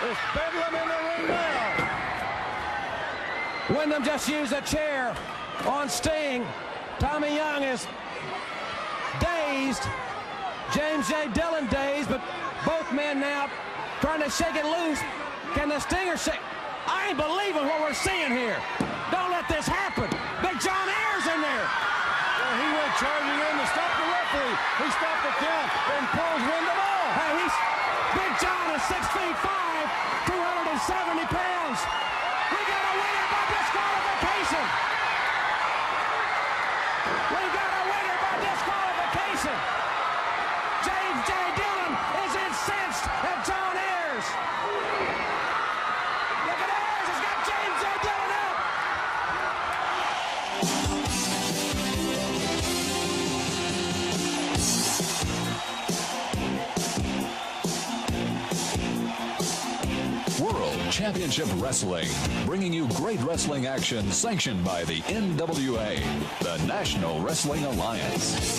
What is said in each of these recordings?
It's bedlam in the ring now. Wyndham just used a chair on Sting. Tommy Young is dazed. James J. Dillon dazed, but both men now trying to shake it loose. Can the Stinger shake? I ain't believing what we're seeing here. Don't let this happen. Big John Ayers in there. Well, he went charging in to stop the referee. He stopped the count and pulls Wyndham off. Hey, Big John is 6'5", 270 pounds. We got a winner by disqualification. We got a winner by disqualification. James J. Dillon is incensed at John Ayers. Look at Ayers, he's got James J. Dillon up. World Championship Wrestling, bringing you great wrestling action sanctioned by the NWA, the National Wrestling Alliance.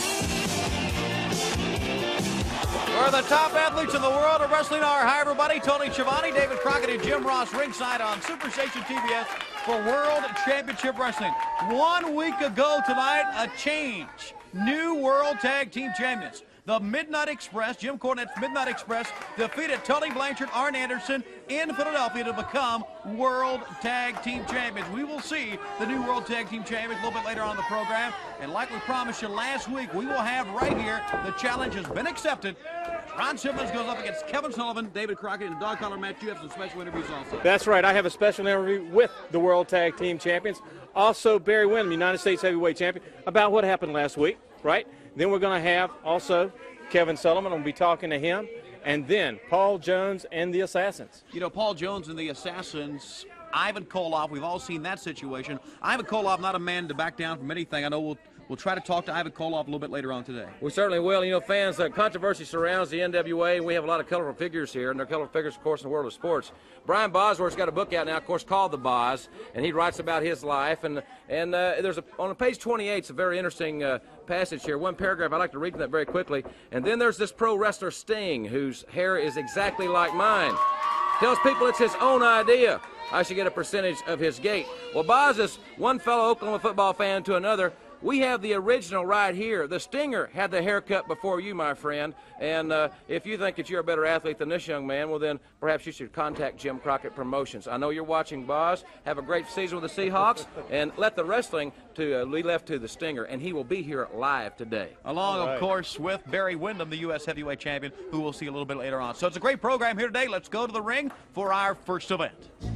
Where the top athletes in the world of wrestling are. Hi, everybody. Tony Schiavone, David Crockett, and Jim Ross ringside on Superstation TBS for World Championship Wrestling. 1 week ago tonight, a change. New World Tag Team Champions. The Midnight Express, Jim Cornette's Midnight Express, defeated Tully Blanchard, Arn Anderson in Philadelphia to become World Tag Team Champions. We will see the new World Tag Team Champions a little bit later on in the program. And like we promised you last week, we will have right here, the challenge has been accepted. Ron Simmons goes up against Kevin Sullivan, David Crockett, and Dog Collar Match. You have some special interviews also. That's right. I have a special interview with the World Tag Team Champions. Also, Barry Windham, United States Heavyweight Champion, about what happened last week, right? Then we're going to have also Kevin Sullivan. We'll be talking to him. And then Paul Jones and the Assassins. You know, Paul Jones and the Assassins, Ivan Koloff, we've all seen that situation. Ivan Koloff, not a man to back down from anything. I know we'll try to talk to Ivan Koloff a little bit later on today. We certainly will. You know, fans, controversy surrounds the NWA, and we have a lot of colorful figures here, and they're colorful figures, of course, in the world of sports. Brian Bosworth's got a book out now, of course, called The Boz, and he writes about his life. And there's on page 28, it's a very interesting passage here. One paragraph, I'd like to read from that very quickly. And then there's this pro wrestler Sting, whose hair is exactly like mine. Tells people it's his own idea. I should get a percentage of his gate. Well, Boz is one fellow Oklahoma football fan to another. We have the original right here. The Stinger had the haircut before you, my friend. And if you think that you're a better athlete than this young man, well, then perhaps you should contact Jim Crockett Promotions. I know you're watching, Boz. Have a great season with the Seahawks. And let the wrestling be left to the Stinger. And he will be here live today. Along, of course, with Barry Windham, the U.S. Heavyweight Champion, who we'll see a little bit later on. So it's a great program here today. Let's go to the ring for our first event.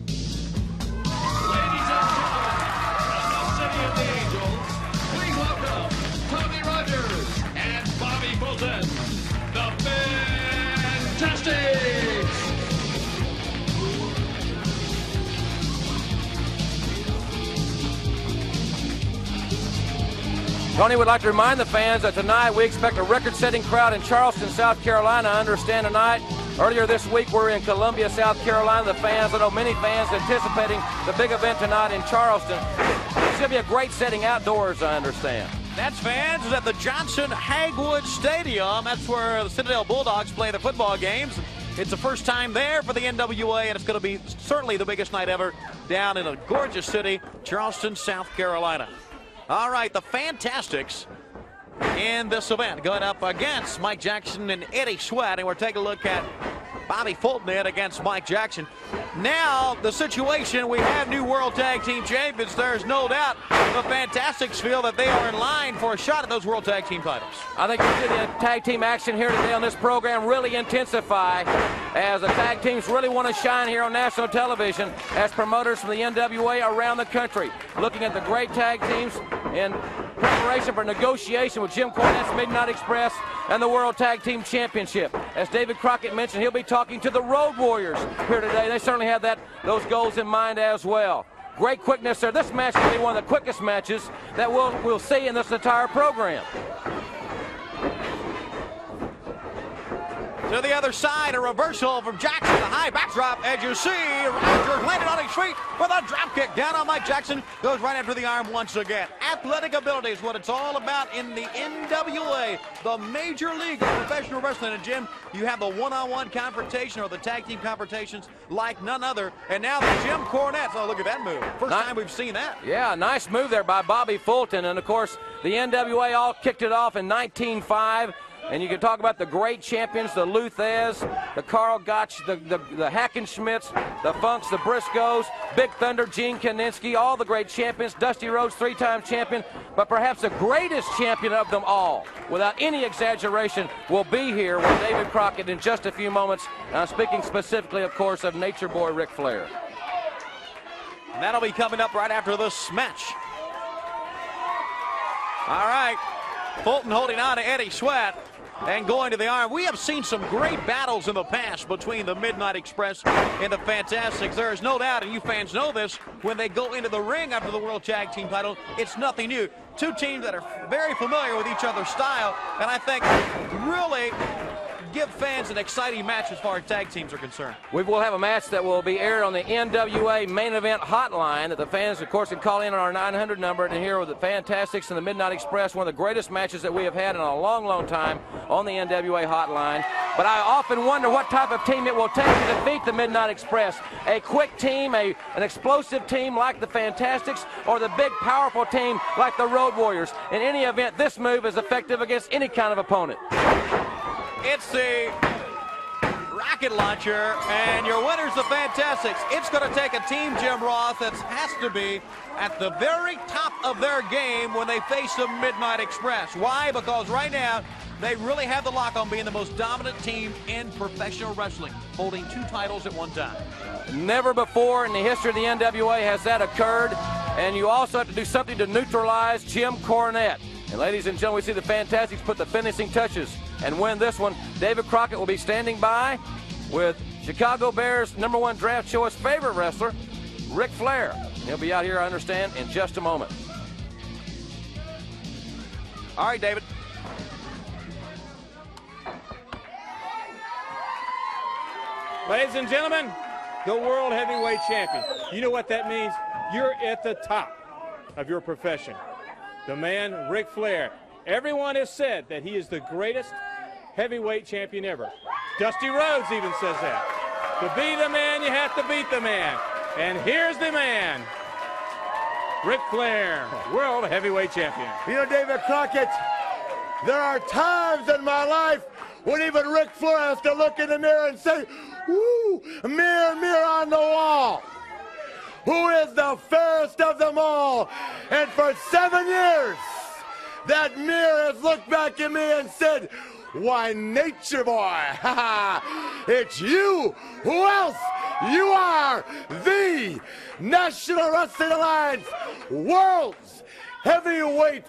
Ladies and gentlemen, from the City of the Angels, please welcome Tony Rogers and Bobby Fulton, the Fantastics! Tony would like to remind the fans that tonight we expect a record-setting crowd in Charleston, South Carolina. I understand tonight. Earlier this week, we're in Columbia, South Carolina. The fans, I know many fans anticipating the big event tonight in Charleston. It's going to be a great setting outdoors, I understand. That's fans at the Johnson Hagwood Stadium. That's where the Citadel Bulldogs play their football games. It's the first time there for the NWA, and it's going to be certainly the biggest night ever down in a gorgeous city, Charleston, South Carolina. All right, the Fantastics in this event going up against Mike Jackson and Eddie Sweat, and we're taking a look at Bobby Fulton against Mike Jackson. Now, the situation, we have new World Tag Team Champions. There's no doubt the Fantastics feel that they are in line for a shot at those World Tag Team titles. I think we'll see the tag team action here today on this program really intensify as the tag teams really want to shine here on national television as promoters from the NWA around the country. Looking at the great tag teams in preparation for negotiation with Jim Cornette's Midnight Express and the World Tag Team Championship. As David Crockett mentioned, he'll be talking to the Road Warriors here today. They certainly have those goals in mind as well. Great quickness there. This match will be one of the quickest matches that we'll see in this entire program. To the other side, a reversal from Jackson, a high backdrop, as you see, Rogers landed on his feet with a drop kick down on Mike Jackson, goes right after the arm once again. Athletic ability is what it's all about in the NWA, the major league of professional wrestling. And Jim, you have the one-on-one confrontation or the tag team confrontations like none other, and now the Jim Cornette. Oh, look at that move. First time we've seen that. Yeah, nice move there by Bobby Fulton, and of course, the NWA all kicked it off in 1905. And you can talk about the great champions, the Luthez, the Carl Gotch, the Hackenschmidts, the Funks, the Briscoes, Big Thunder, Gene Kaninsky, all the great champions. Dusty Rhodes, three-time champion, but perhaps the greatest champion of them all, without any exaggeration, will be here with David Crockett in just a few moments. I'm speaking specifically, of course, of Nature Boy Ric Flair. And that'll be coming up right after this match. All right, Fulton holding on to Eddie Sweat and going to the arm. We have seen some great battles in the past between the Midnight Express and the Fantastics. There is no doubt, and you fans know this, when they go into the ring after the World Tag Team title, it's nothing new. Two teams that are very familiar with each other's style, and I think really give fans an exciting match as far as tag teams are concerned. We will have a match that will be aired on the NWA main event hotline that the fans, of course, can call in on our 900 number to hear with the Fantastics and the Midnight Express, one of the greatest matches that we have had in a long, long time on the NWA hotline. But I often wonder what type of team it will take to defeat the Midnight Express. A quick team, an explosive team like the Fantastics, or the big, powerful team like the Road Warriors. In any event, this move is effective against any kind of opponent. It's the rocket launcher, and your winner's the Fantastics. It's going to take a team, Jim Ross, that has to be at the very top of their game when they face the Midnight Express. Why? Because right now, they really have the lock on being the most dominant team in professional wrestling, holding 2 titles at one time. Never before in the history of the NWA has that occurred, and you also have to do something to neutralize Jim Cornette. And ladies and gentlemen, we see the Fantastics put the finishing touches and win this one. David Crockett will be standing by with Chicago Bears #1 draft choice favorite wrestler, Ric Flair. He'll be out here, I understand, in just a moment. All right, David. Ladies and gentlemen, the World Heavyweight Champion. You know what that means? You're at the top of your profession. The man, Ric Flair. Everyone has said that he is the greatest heavyweight champion ever. Dusty Rhodes even says that. To be the man, you have to beat the man. And here's the man, Ric Flair, World Heavyweight Champion. You know, David Crockett, there are times in my life when even Ric Flair has to look in the mirror and say, "Woo, mirror, mirror on the wall, who is the fairest of them all?" And for 7 years, that mirror has looked back at me and said, "Why, Nature Boy, it's you. Who else? You are the National Wrestling Alliance World's Heavyweight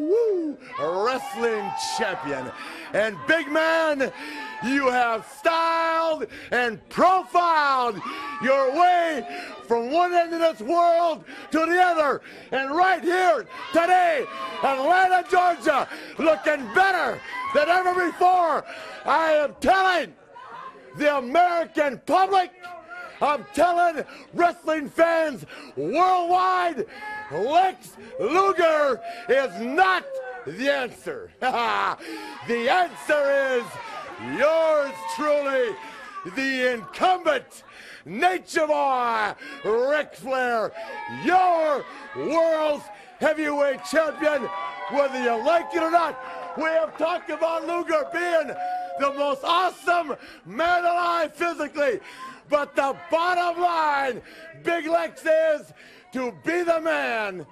Wrestling Champion." And big man, you have styled and profiled your way from one end of this world to the other. And right here today, Atlanta, Georgia, looking better than ever before. I am telling the American public, I'm telling wrestling fans worldwide, Lex Luger is not the answer. The answer is yours truly, the incumbent Nature Boy, Ric Flair, your world's heavyweight champion. Whether you like it or not, we have talked about Luger being the most awesome man alive physically. But the bottom line, Big Lex, is to be the man.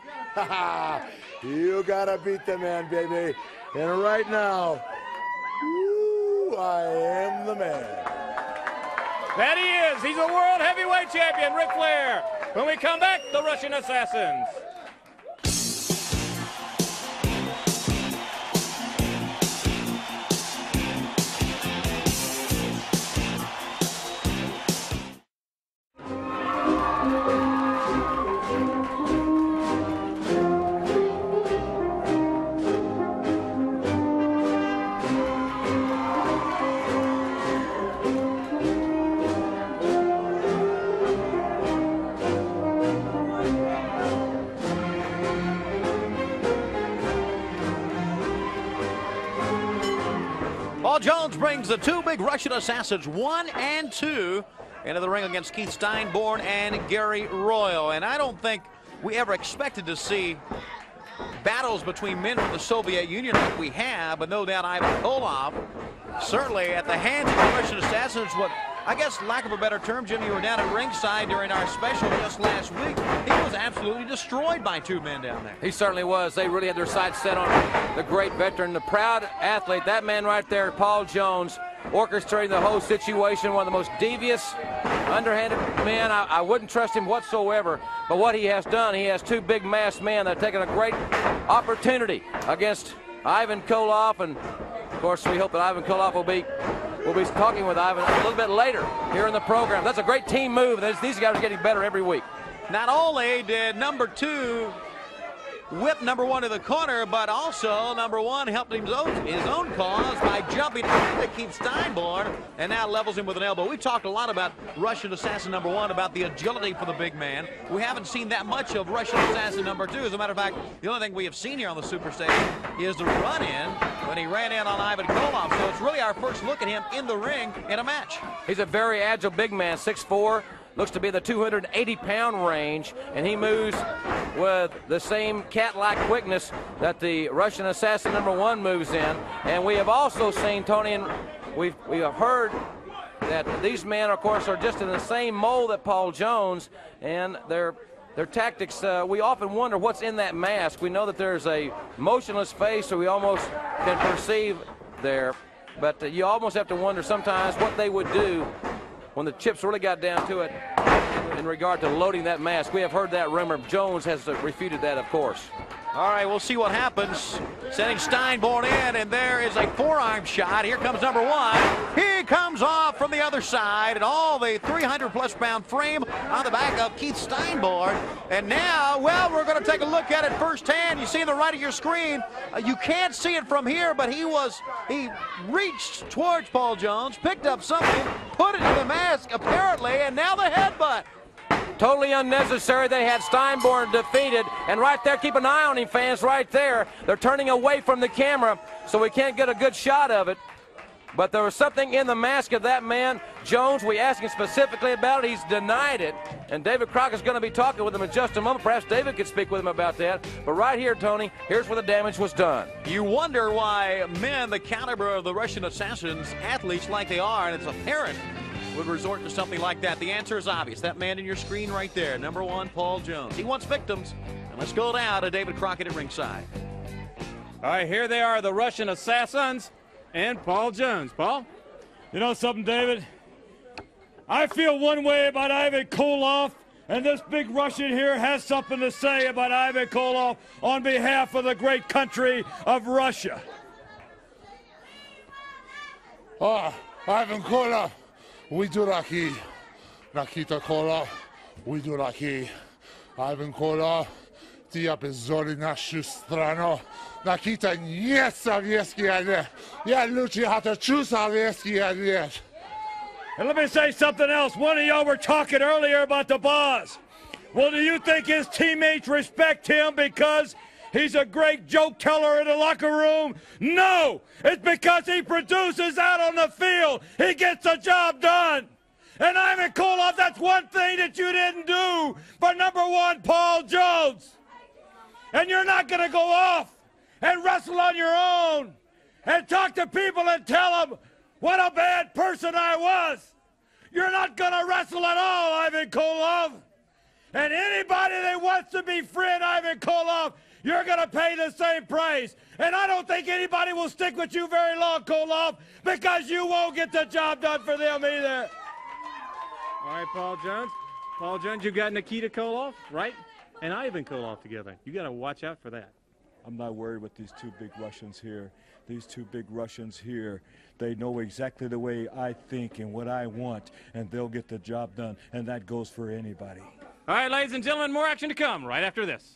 You gotta beat the man, baby. And right now, I am the man. That he is. He's a World Heavyweight Champion, Ric Flair. When we come back, the Russian Assassins. brings the two big Russian assassins, 1 and 2, into the ring against Keith Steinborn and Gary Royal. And I don't think we ever expected to see battles between men from the Soviet Union like we have, but no doubt Ivan Koloff, certainly at the hands of the Russian assassins, what I guess, lack of a better term, Jim, you were down at ringside during our special just last week. He was absolutely destroyed by two men down there. He certainly was. They really had their sights set on the great veteran, the proud athlete. That man right there, Paul Jones, orchestrating the whole situation, one of the most devious, underhanded men. I wouldn't trust him whatsoever. But what he has done, he has two big masked men that have taken a great opportunity against Ivan Koloff. And, of course, we hope that Ivan Koloff will be talking with Ivan a little bit later here in the program. That's a great team move. These guys are getting better every week. Not only did number 2 whip number 1 to the corner, but also number 1 helped him his own cause by jumping to Keith Steinborn and now levels him with an elbow. We talked a lot about Russian Assassin number 1, about the agility for the big man. We haven't seen that much of Russian Assassin number 2. As a matter of fact, the only thing we have seen here on the Super Stage is the run-in when he ran in on Ivan Koloff. So it's really our first look at him in the ring in a match. He's a very agile big man, 6'4". Looks to be the 280-pound range, and he moves with the same cat-like quickness that the Russian Assassin number 1 moves in. And we have also seen, Tony, and we have heard that these men, of course, are just in the same mold that Paul Jones, and their tactics, we often wonder what's in that mask. We know that there's a motionless face, so we almost can perceive there, but you almost have to wonder sometimes what they would do when the chips really got down to it in regard to loading that mask. We have heard that rumor. Jones has refuted that, of course. All right, we'll see what happens. Sending Steinborn in, and there is a forearm shot. Here comes number 1. He comes off from the other side, and all the 300-plus pound frame on the back of Keith Steinborn. And now, well, we're going to take a look at it firsthand. You see on the right of your screen, you can't see it from here, but he reached towards Paul Jones, picked up something, put it in the mask, apparently, and now the headbutt. Totally unnecessary. They had Steinborn defeated, and right there, keep an eye on him, fans, right there. They're turning away from the camera, so we can't get a good shot of it. But there was something in the mask of that man, Jones. We asked him specifically about it. He's denied it, and David Crockett's going to be talking with him in just a moment. Perhaps David could speak with him about that. But right here, Tony, here's where the damage was done. You wonder why men the caliber of the Russian assassins, athletes like they are, and it's apparent, would resort to something like that. The answer is obvious. That man in your screen right there, number 1, Paul Jones. He wants victims. And let's go now to David Crockett at ringside. All right, here they are, the Russian assassins and Paul Jones. Paul? You know something, David? I feel one way about Ivan Koloff, and this big Russian here has something to say about Ivan Koloff on behalf of the great country of Russia. Ivan Koloff. We do Rocky. Nikita Koloff. We do Rocky. Ivan Koloff. Ty опозорили нашу страну. Nikita не советский ответ. Я лучше хочу советский ответ. And let me say something else. One of y'all were talking earlier about the boss. Well, do you think his teammates respect him because he's a great joke teller in the locker room? No! It's because he produces out on the field. He gets the job done. And Ivan Koloff, that's one thing that you didn't do for number 1, Paul Jones. And you're not going to go off and wrestle on your own and talk to people and tell them what a bad person I was. You're not going to wrestle at all, Ivan Koloff. And anybody that wants to befriend Ivan Koloff, you're going to pay the same price. And I don't think anybody will stick with you very long, Koloff, because you won't get the job done for them either. All right, Paul Jones. Paul Jones, you got Nikita Koloff, right? And Ivan Koloff together. You got to watch out for that. I'm not worried with these two big Russians here. These two big Russians here, they know exactly the way I think and what I want, and they'll get the job done, and that goes for anybody. All right, ladies and gentlemen, more action to come right after this.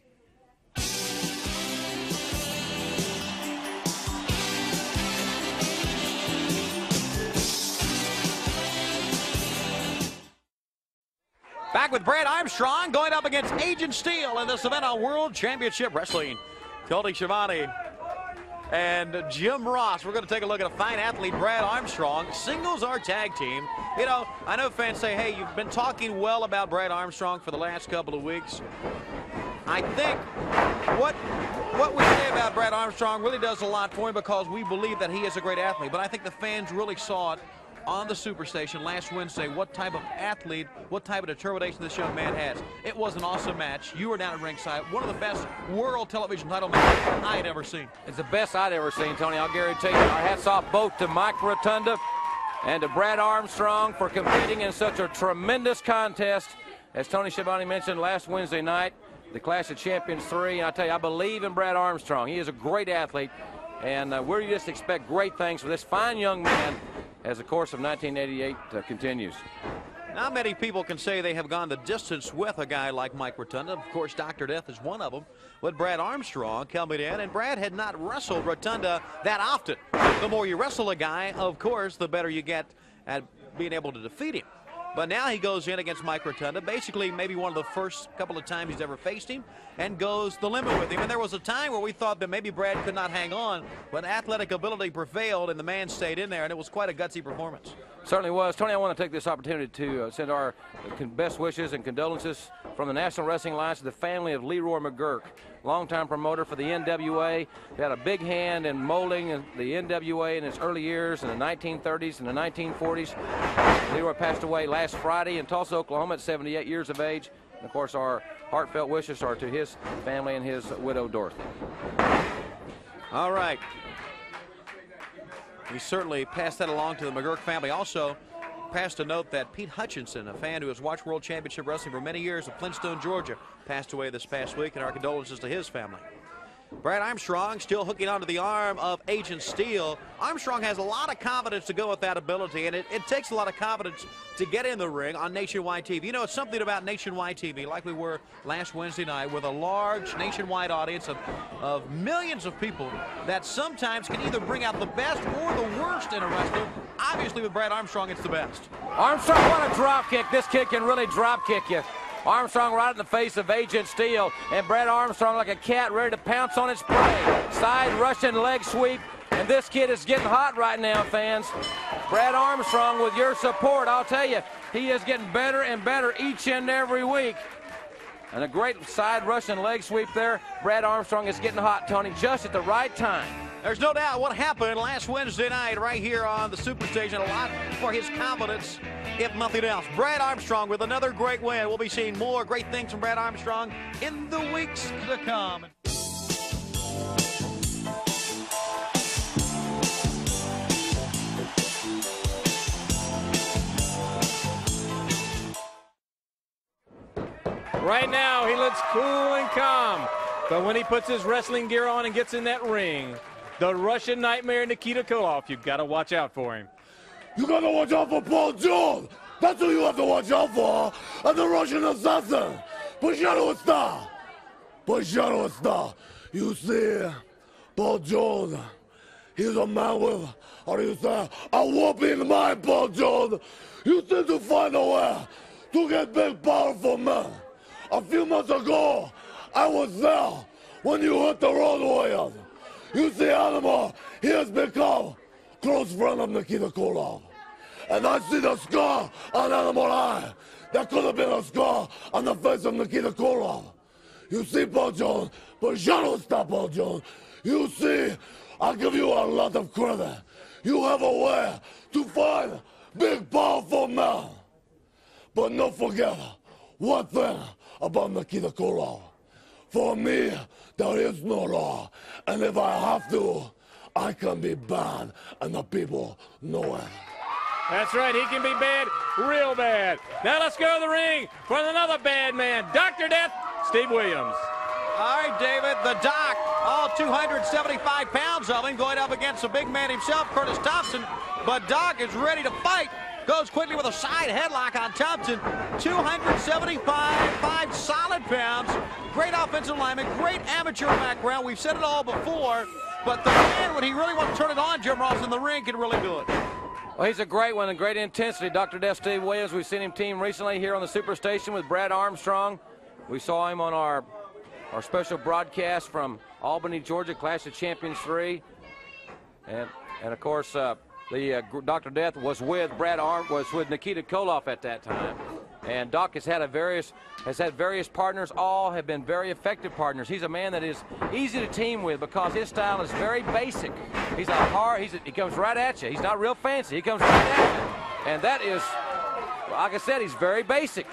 Back with Brad Armstrong going up against Agent Steel in this event on World Championship Wrestling. Tony Schiavone and Jim Ross. We're going to take a look at a fine athlete, Brad Armstrong. Singles or tag team. You know, I know fans say, hey, you've been talking well about Brad Armstrong for the last couple of weeks. I think what we say about Brad Armstrong really does a lot for him because we believe that he is a great athlete. But I think the fans really saw it on the Superstation last Wednesday, what type of athlete, what type of determination this young man has. It was an awesome match. You were down at ringside. One of the best world television title matches I had ever seen. It's the best I'd ever seen, Tony. I'll guarantee you. Our hats off both to Mike Rotunda and to Brad Armstrong for competing in such a tremendous contest. As Tony Schiavone mentioned last Wednesday night, the Clash of Champions 3. And I tell you, I believe in Brad Armstrong. He is a great athlete, and we just expect great things for this fine young man as the course of 1988 continues. Not many people can say they have gone the distance with a guy like Mike Rotunda. Of course, Dr. Death is one of them. But Brad Armstrong coming in, and Brad had not wrestled Rotunda that often. The more you wrestle a guy, of course, the better you get at being able to defeat him. But now he goes in against Mike Rotunda, basically maybe one of the first couple of times he's ever faced him, and goes the limit with him. And there was a time where we thought that maybe Brad could not hang on, but athletic ability prevailed, and the man stayed in there, and it was quite a gutsy performance. Certainly was. Tony, I want to take this opportunity to send our best wishes and condolences from the National Wrestling Alliance to the family of Leroy McGurk, longtime promoter for the NWA. He had a big hand in molding the NWA in its early years in the 1930s and the 1940s. Leroy passed away last Friday in Tulsa, Oklahoma at 78 years of age. And of course, our heartfelt wishes are to his family and his widow, Dorothy. All right. We certainly passed that along to the McGurk family. Also passed a note that Pete Hutchinson, a fan who has watched World Championship Wrestling for many years of Flintstone, Georgia, passed away this past week, and our condolences to his family. Brad Armstrong still hooking onto the arm of Agent Steel. Armstrong has a lot of confidence to go with that ability, and it takes a lot of confidence to get in the ring on Nationwide TV. You know, it's something about Nationwide TV, like we were last Wednesday night, with a large nationwide audience of millions of people that sometimes can either bring out the best or the worst in a wrestler. Obviously, with Brad Armstrong, it's the best. Armstrong, what a drop kick. This kid can really drop kick you. Armstrong right in the face of Agent Steel, and Brad Armstrong like a cat ready to pounce on its prey. Side Russian leg sweep, and this kid is getting hot right now, fans. Brad Armstrong, with your support, I'll tell you, he is getting better and better each and every week. And a great side Russian leg sweep there. Brad Armstrong is getting hot, Tony, just at the right time. There's no doubt what happened last Wednesday night right here on the Superstation. A lot for his confidence, if nothing else. Brad Armstrong with another great win. We'll be seeing more great things from Brad Armstrong in the weeks to come. Right now, he looks cool and calm. But when he puts his wrestling gear on and gets in that ring, the Russian Nightmare Nikita Koloff, you've got to watch out for him. You got to watch out for Paul Jones. That's who you have to watch out for. And the Russian assassin, Pajano Star. You see, Paul Jones, he's a man with, how do you say, a whooping mind, Paul Jones. You seem to find a way to get big, powerful men. A few months ago, I was there when you hit the Road Warriors. You see, Animal, he has become close friend of Nikita Koloff. And I see the scar on Animal Eye. That could have been a scar on the face of Nikita Koloff. You see, Paul Jones, but shadow stop, Paul Jones. You see, I'll give you a lot of credit. You have a way to find big, powerful men. But don't forget one thing about Nikita Koloff. For me, there is no law. And if I have to, I can be bad, and the people know it. That's right, he can be bad, real bad. Now let's go to the ring for another bad man, Dr. Death, Steve Williams. All right, David, the Doc, all 275 pounds of him, going up against the big man himself, Curtis Thompson. But Doc is ready to fight. Goes quickly with a side headlock on Thompson. 275 solid pounds. Great offensive lineman, great amateur background. We've said it all before, but the man, when he really wants to turn it on, Jim Ross in the ring, can really do it. Well, he's a great one and great intensity. Dr. Death Steve Williams, we've seen him team recently here on the Superstation with Brad Armstrong. We saw him on our special broadcast from Albany, Georgia, Clash of Champions 3. And of course, Dr. Death was with Nikita Koloff at that time. And Doc has had various partners. All have been very effective partners. He's a man that is easy to team with because his style is very basic. He comes right at you. He's not real fancy. He comes right at you. And that is, like I said, he's very basic.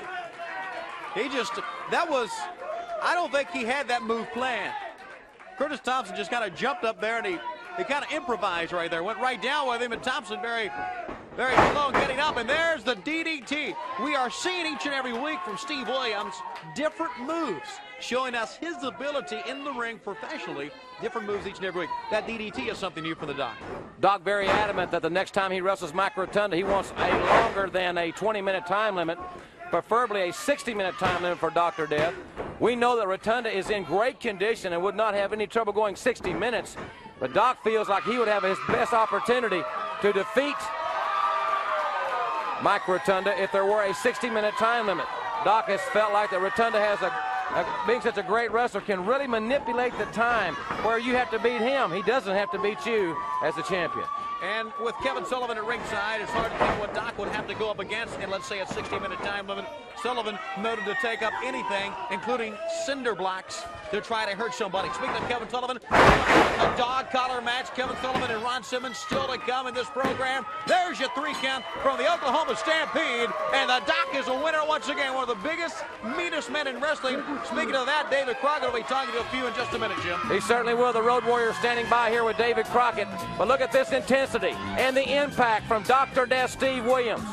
I don't think he had that move planned. Curtis Thompson just kind of jumped up there and he kind of improvised right there. Went right down with him, and Thompson very slow getting up, and there's the DDT. We are seeing each and every week from Steve Williams different moves, showing us his ability in the ring professionally, different moves each and every week. That DDT is something new from the Doc. Doc very adamant that the next time he wrestles Mike Rotunda, he wants a longer than a 20-minute time limit, preferably a 60-minute time limit for Dr. Death. We know that Rotunda is in great condition and would not have any trouble going 60 minutes, but Doc feels like he would have his best opportunity to defeat Mike Rotunda if there were a 60-minute time limit. Doc has felt like that Rotunda has being such a great wrestler, can really manipulate the time where you have to beat him. He doesn't have to beat you as the champion. And with Kevin Sullivan at ringside, it's hard to think what Doc would have to go up against in, let's say, a 60-minute time limit. Sullivan noted to take up anything, including cinder blocks, to try to hurt somebody. Speaking of Kevin Sullivan, a dog collar match. Kevin Sullivan and Ron Simmons still to come in this program. There's your 3 count from the Oklahoma Stampede. And the Doc is a winner once again. One of the biggest, meanest men in wrestling. Speaking of that, David Crockett will be talking to a few in just a minute, Jim. He certainly will. The Road Warrior standing by here with David Crockett. But look at this intensity and the impact from Dr. Death Steve Williams.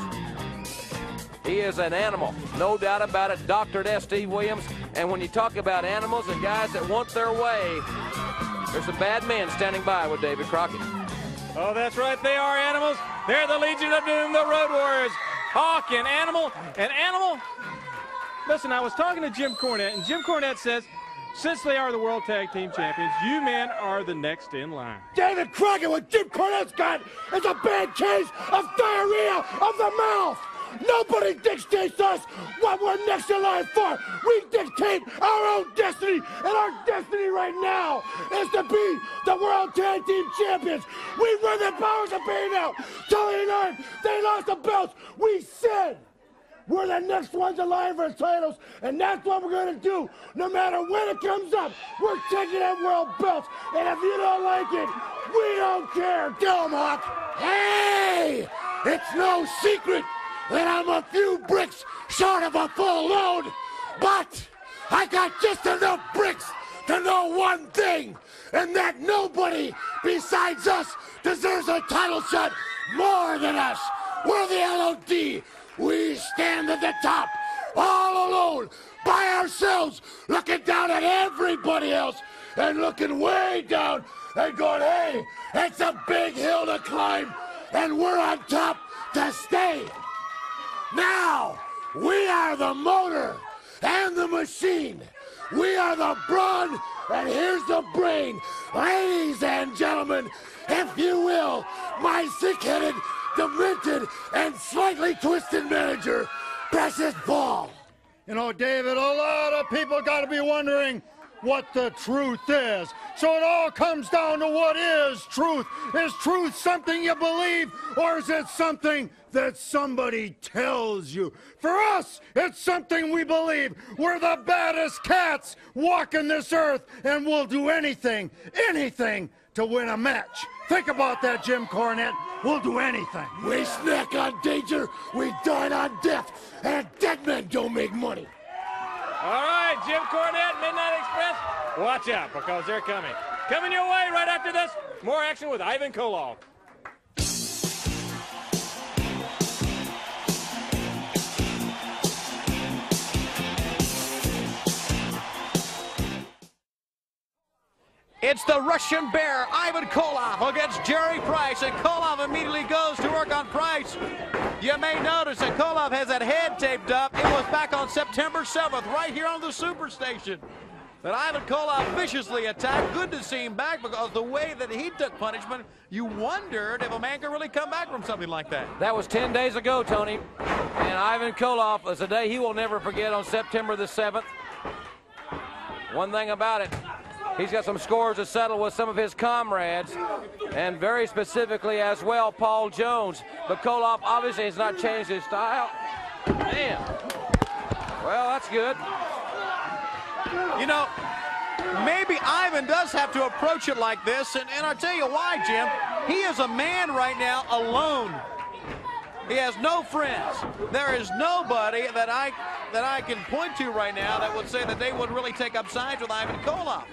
He is an animal, no doubt about it, Dr. Death Steve Williams. And when you talk about animals and guys that want their way, there's some bad men standing by with David Crockett. Oh, that's right, they are animals. They're the Legion of Doom, the Road Warriors. Hawk and Animal. Listen, I was talking to Jim Cornette, and Jim Cornette says, since they are the World Tag Team Champions, you men are the next in line. David Crockett, what Jim Cornette's got is a bad case of diarrhea of the mouth. Nobody dictates us what we're next in line for. We dictate our own destiny, and our destiny right now is to be the World Tag Team Champions. We run the powers of pain out. Tully and Arn, they lost the belts. We said we're the next ones in line for the titles, and that's what we're going to do. No matter when it comes up, we're taking that world belts, and if you don't like it, we don't care. Tell 'em, Hawk. Hey, it's no secret that I'm a few bricks short of a full load, but I got just enough bricks to know one thing, and that nobody besides us deserves a title shot more than us. We're the LOD. We stand at the top, all alone, by ourselves, looking down at everybody else, and looking way down and going, hey, it's a big hill to climb, and we're on top to stay. Now, we are the motor and the machine. We are the brawn, and here's the brain. Ladies and gentlemen, if you will, my sick-headed, demented, and slightly twisted manager, Precious Paul. You know, David, a lot of people got to be wondering what the truth is. So it all comes down to what is truth. Is truth something you believe, or is it something that somebody tells you? For us, it's something we believe. We're the baddest cats walking this earth, and we'll do anything to win a match. Think about that, Jim Cornette. We'll do anything. We snack on danger, we dine on death, and dead men don't make money. All right, Jim Cornette, Midnight Express. Watch out, because they're coming. Coming your way right after this. More action with Ivan Koloff. It's the Russian Bear, Ivan Koloff, against Jerry Price, and Koloff immediately goes to work on Price. You may notice that Koloff has that head taped up. It was back on September 7th, right here on the Superstation, that Ivan Koloff viciously attacked. Good to see him back, because the way that he took punishment, you wondered if a man could really come back from something like that. That was 10 days ago, Tony. And Ivan Koloff is a day he will never forget on September the 7th. One thing about it, He's got some scores to settle with some of his comrades, and very specifically as well, Paul Jones. But Koloff obviously has not changed his style. Man. Well, that's good. You know, maybe Ivan does have to approach it like this, and I'll tell you why, Jim. He is a man right now alone. He has no friends. There is nobody that I can point to right now that would say that they would really take up sides with Ivan Koloff.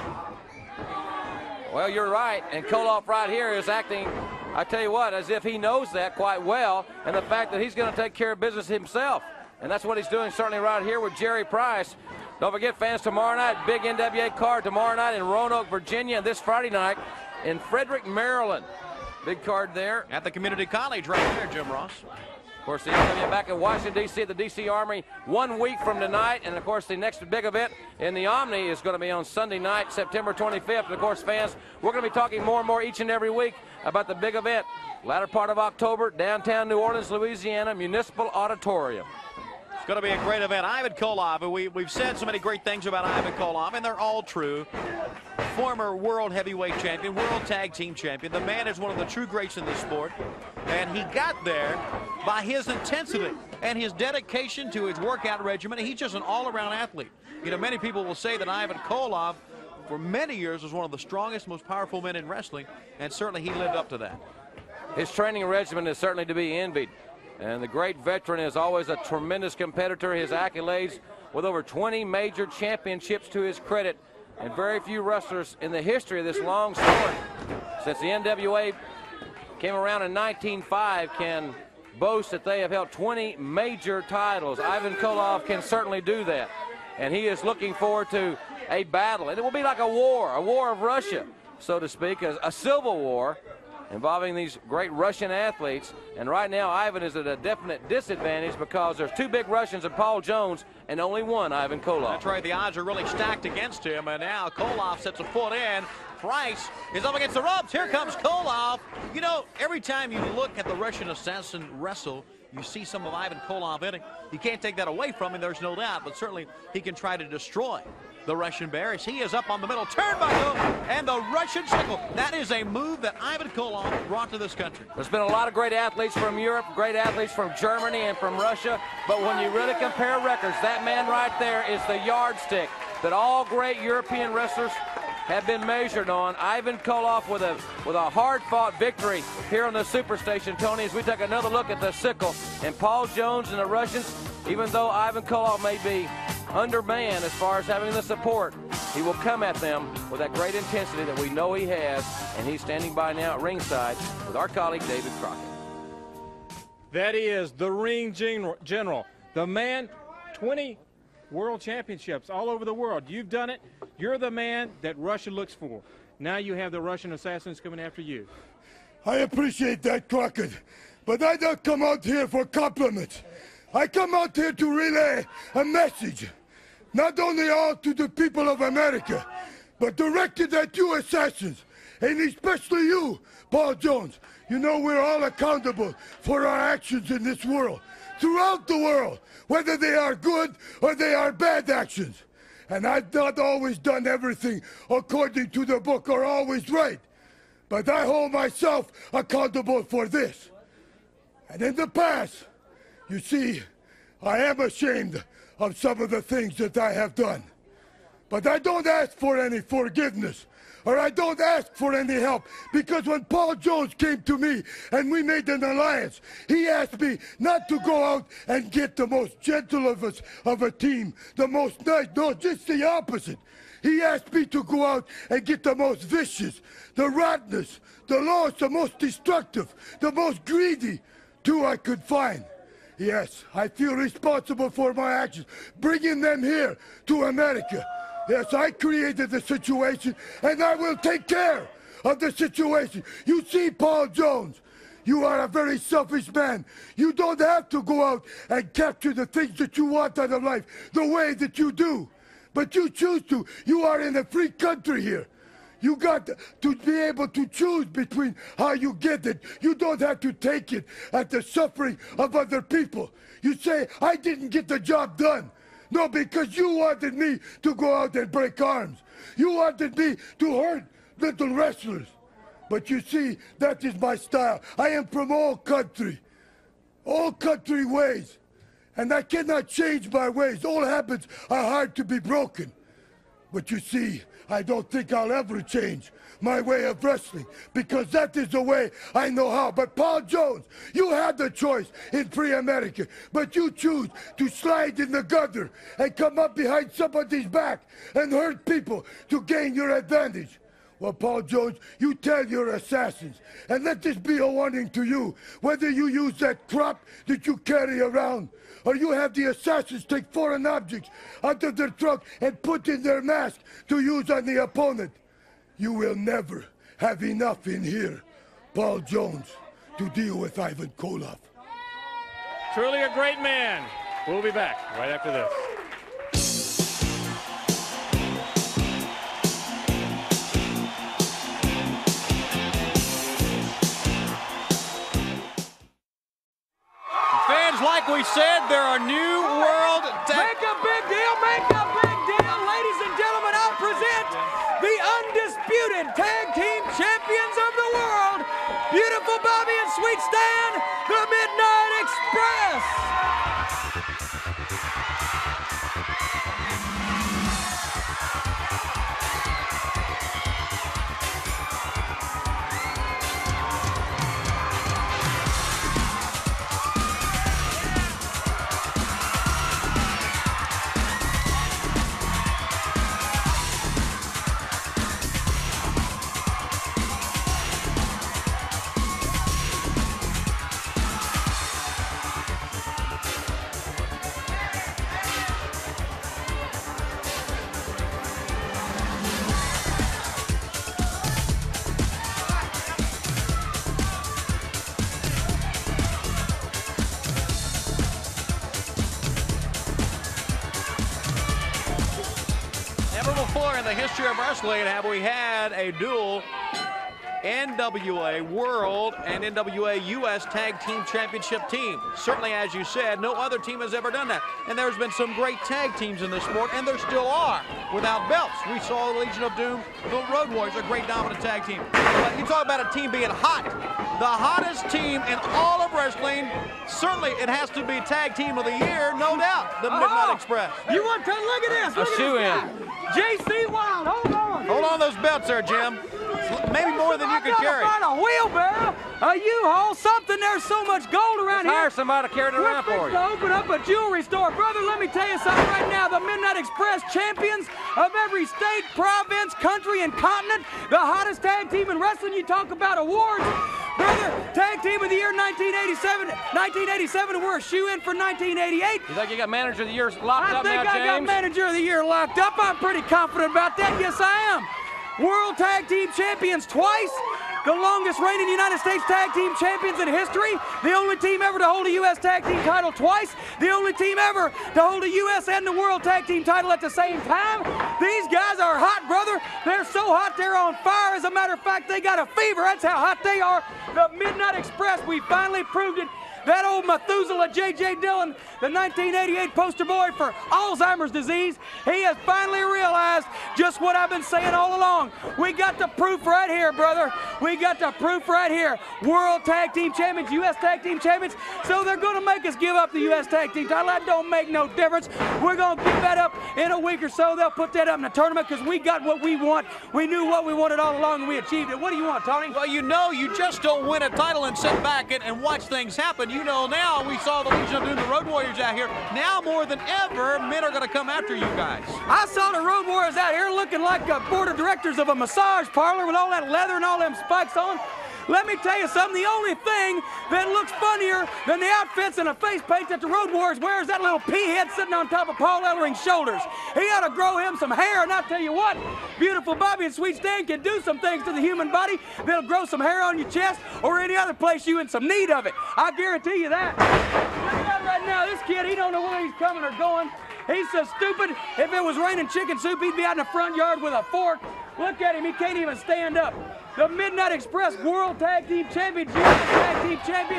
Well, you're right, and Koloff right here is acting, I tell you what, as if he knows that quite well, and the fact that he's going to take care of business himself. And that's what he's doing certainly right here with Jerry Price. Don't forget, fans, tomorrow night, big NWA card tomorrow night in Roanoke, Virginia, and this Friday night in Frederick, Maryland. Big card there. At the community college right there, Jim Ross. Of course, the NWA back in Washington, D.C. at the D.C. Armory 1 week from tonight. And, of course, the next big event in the Omni is going to be on Sunday night, September 25th. And, of course, fans, we're going to be talking more and more each and every week about the big event. Latter part of October, downtown New Orleans, Louisiana, Municipal Auditorium. It's going to be a great event. Ivan Koloff, and we've said so many great things about Ivan Koloff, and they're all true. Former world heavyweight champion, world tag team champion. The man is one of the true greats in this sport, and he got there by his intensity and his dedication to his workout regimen. He's just an all-around athlete. You know, many people will say that Ivan Koloff, for many years, was one of the strongest, most powerful men in wrestling, and certainly he lived up to that. His training regimen is certainly to be envied. And the great veteran is always a tremendous competitor. His accolades with over 20 major championships to his credit. And very few wrestlers in the history of this long story, since the NWA came around in 1905, can boast that they have held 20 major titles. Ivan Koloff can certainly do that. And he is looking forward to a battle. And it will be like a war of Russia, so to speak, a civil war involving these great Russian athletes. And right now, Ivan is at a definite disadvantage because there's two big Russians and Paul Jones and only one Ivan Koloff. That's right. The odds are really stacked against him. And now Koloff sets a foot in. Price is up against the ropes. Here comes Koloff. You know, every time you look at the Russian assassin wrestle, you see some of Ivan Koloff in it. You can't take that away from him, there's no doubt, but certainly he can try to destroy the Russian bear as he is up on the middle turnbuckle, and the Russian sickle. That is a move that Ivan Koloff brought to this country. There's been a lot of great athletes from Europe, great athletes from Germany and from Russia, but when you really compare records, that man right there is the yardstick that all great European wrestlers have been measured on. Ivan Koloff with a hard-fought victory here on the Superstation, Tony, as we take another look at the sickle. And Paul Jones and the Russians, even though Ivan Koloff may be undermanned as far as having the support, he will come at them with that great intensity that we know he has, and he's standing by now at ringside with our colleague David Crockett. That is the ring general, the man, 20 world championships all over the world. You've done it. You're the man that Russia looks for. Now you have the Russian assassins coming after you. I appreciate that, Crockett, but I don't come out here for compliments. I come out here to relay a message, not only all to the people of America, but directed at you assassins, and especially you, Paul Jones. You know we're all accountable for our actions in this world, throughout the world, whether they are good or they are bad actions. And I've not always done everything according to the book or always right, but I hold myself accountable for this. And in the past, you see, I am ashamed of some of the things that I have done. But I don't ask for any forgiveness, or I don't ask for any help, because when Paul Jones came to me and we made an alliance, he asked me not to go out and get the most gentle of a team, the most nice, no, just the opposite. He asked me to go out and get the most vicious, the rottenest, the lowest, the most destructive, the most greedy two I could find. Yes, I feel responsible for my actions, bringing them here to America. Yes, I created the situation, and I will take care of the situation. You see, Paul Jones, you are a very selfish man. You don't have to go out and capture the things that you want out of life the way that you do. But you choose to. You are in a free country here. You got to be able to choose between how you get it. You don't have to take it at the suffering of other people. You say, I didn't get the job done. No, because you wanted me to go out and break arms. You wanted me to hurt little wrestlers. But you see, that is my style. I am from all country ways. And I cannot change my ways. All habits are hard to be broken. But you see, I don't think I'll ever change my way of wrestling, because that is the way I know how. But Paul Jones, you had the choice in Pre-America, but you choose to slide in the gutter and come up behind somebody's back and hurt people to gain your advantage. Well, Paul Jones, you tell your assassins, and let this be a warning to you, whether you use that crop that you carry around, or you have the assassins take foreign objects out of their trunk and put in their mask to use on the opponent. You will never have enough in here, Paul Jones, to deal with Ivan Koloff. Truly a great man. We'll be back right after this. Fans, like we said, there are new world... Make a big deal, make a big deal. Ladies and gentlemen, I'll present the undisputed tag team champions of the world, Beautiful Bobby and Sweet Stan, the Midnight Express. Before in the history of wrestling have we had a dual NWA World and NWA US Tag Team Championship team. Certainly, as you said, no other team has ever done that. And there's been some great tag teams in this sport, and there still are, without belts. We saw the Legion of Doom, the Road Warriors, a great dominant tag team. But you talk about a team being hot. The hottest team in all of wrestling, certainly it has to be Tag Team of the Year, no doubt, the Midnight Express. You want to look at this? Look at this guy. JC Wild, hold on. Hold on those belts there, Jim. Maybe more than you could carry. Find a wheelbarrow, a U-Haul, something. There's so much gold around here. Hire somebody to carry it around for you. To open up a jewelry store. Brother, let me tell you something right now. The Midnight Express champions of every state, province, country, and continent. The hottest tag team in wrestling. You talk about awards. Brother, Tag Team of the Year 1987. 1987, we're a shoe-in for 1988. You think you got Manager of the Year locked up now, James? I think I got Manager of the Year locked up. I'm pretty confident about that. Yes, I am. World Tag Team Champions twice. The longest reigning United States Tag Team Champions in history. The only team ever to hold a U.S. Tag Team title twice. The only team ever to hold a U.S. and the World Tag Team title at the same time. These guys are hot, brother. They're so hot they're on fire. As a matter of fact, they got a fever. That's how hot they are. The Midnight Express, we finally proved it. That old Methuselah, J.J. Dillon, the 1988 poster boy for Alzheimer's disease, he has finally realized just what I've been saying all along. We got the proof right here, brother. We got the proof right here. World Tag Team Champions, U.S. Tag Team Champions. So they're going to make us give up the U.S. Tag Team title. That don't make no difference. We're going to give that up in a week or so. They'll put that up in the tournament because we got what we want. We knew what we wanted all along and we achieved it. What do you want, Tony? Well, you know, you just don't win a title and sit back and watch things happen. You know, now we saw the Legion of Doom, the Road Warriors out here. Now more than ever, men are going to come after you guys. I saw the Road Warriors out here looking like a board of directors of a massage parlor with all that leather and all them spikes on. Let me tell you something, the only thing that looks funnier than the outfits and the face paint that the Road Warriors wear is that little pea head sitting on top of Paul Ellering's shoulders. He ought to grow him some hair, and I'll tell you what, Beautiful Bobby and Sweet Stan can do some things to the human body that'll grow some hair on your chest or any other place you in some need of it. I guarantee you that. Look at that right now, this kid, he don't know where he's coming or going. He's so stupid, if it was raining chicken soup, he'd be out in the front yard with a fork. Look at him, he can't even stand up. The Midnight Express World Tag Team Champions, U.S. Tag Team Champions,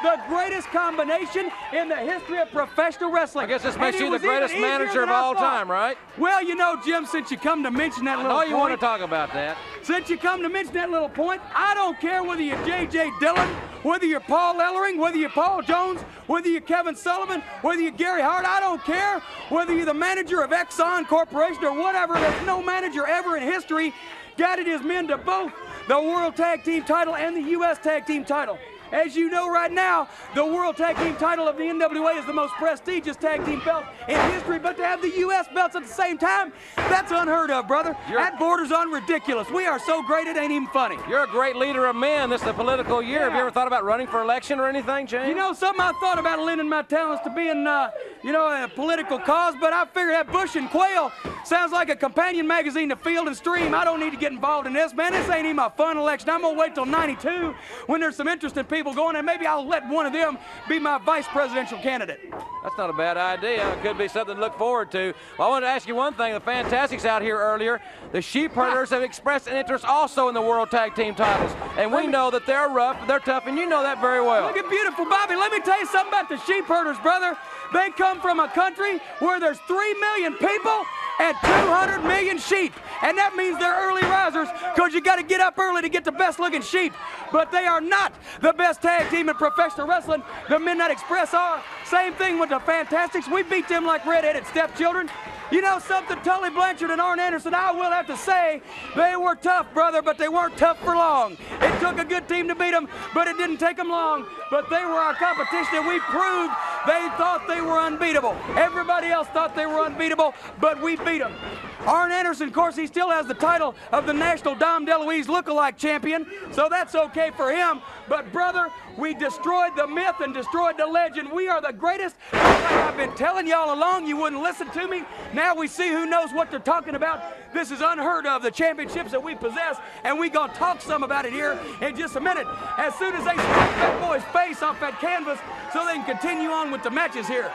the greatest combination in the history of professional wrestling. I guess this makes you the greatest manager of all time, right? Well, you know, Jim, since you come to mention that little point. I know you want to talk about that. Since you come to mention that little point, I don't care whether you're J.J. Dillon, whether you're Paul Ellering, whether you're Paul Jones, whether you're Kevin Sullivan, whether you're Gary Hart, I don't care whether you're the manager of Exxon Corporation or whatever. There's no manager ever in history guided his men to both the World Tag Team title and the U.S. Tag Team title. As you know right now, the World Tag Team title of the NWA is the most prestigious tag team belt in history, but to have the U.S. belts at the same time, that's unheard of, brother. That borders on ridiculous. We are so great it ain't even funny. You're a great leader of men. This is a political year. Yeah. Have you ever thought about running for election or anything, James? You know, something I thought about lending my talents to being, you know, a political cause, but I figured that Bush and Quail sounds like a companion magazine to Field and Stream. I don't need to get involved in this, man. This ain't even a fun election. I'm going to wait till 92 when there's some interesting people going, and maybe I'll let one of them be my vice presidential candidate. That's not a bad idea. It could be something to look forward to. Well, I wanted to ask you one thing. The Fantastics out here earlier, the Sheep Herders have expressed an interest also in the World Tag Team titles. And we know that they're rough, they're tough, and you know that very well. Look at beautiful Bobby. Let me tell you something about the Sheep Herders, brother. They come from a country where there's 3 million people and 200 million sheep. And that means they're early risers because you got to get up early to get the best looking sheep. But they are not the best tag team in professional wrestling. The Midnight Express are. Same thing with the Fantastics. We beat them like red-headed stepchildren. You know something, Tully Blanchard and Arn Anderson, I will have to say, they were tough, brother, but they weren't tough for long. It took a good team to beat them, but it didn't take them long. But they were our competition, and we proved they thought they were unbeatable. Everybody else thought they were unbeatable, but we beat them. Arn Anderson, of course, he still has the title of the National Dom DeLuise Lookalike Champion, so that's okay for him. But, brother, we destroyed the myth and destroyed the legend. We are the greatest. Like I've been telling y'all along, you wouldn't listen to me. Now we see who knows what they're talking about. This is unheard of, the championships that we possess, and we're going to talk some about it here in just a minute. As soon as they smack that boy's face off that canvas so they can continue on with the matches here.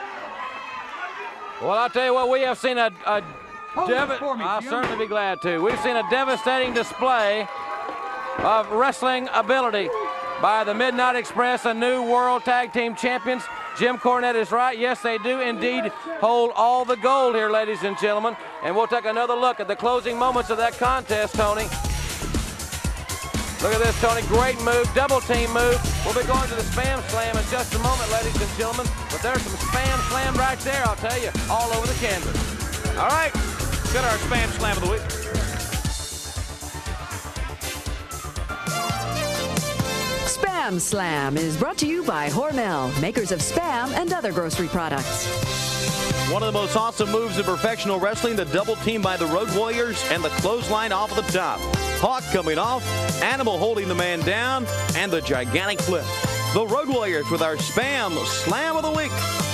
Well, I'll tell you what, we have seen I'll certainly be glad to. We've seen a devastating display of wrestling ability by the Midnight Express, a new World Tag Team Champions. Jim Cornette is right. Yes, they do indeed hold all the gold here, ladies and gentlemen. And we'll take another look at the closing moments of that contest, Tony. Look at this, Tony. Great move, double team move. We'll be going to the Spam Slam in just a moment, ladies and gentlemen. But there's some Spam Slam right there, I'll tell you, all over the canvas. All right, got our Spam Slam of the week. Spam Slam is brought to you by Hormel, makers of Spam and other grocery products. One of the most awesome moves in professional wrestling, the double team by the Road Warriors and the clothesline off the top. Hawk coming off, Animal holding the man down, and the gigantic flip. The Road Warriors with our Spam Slam of the week.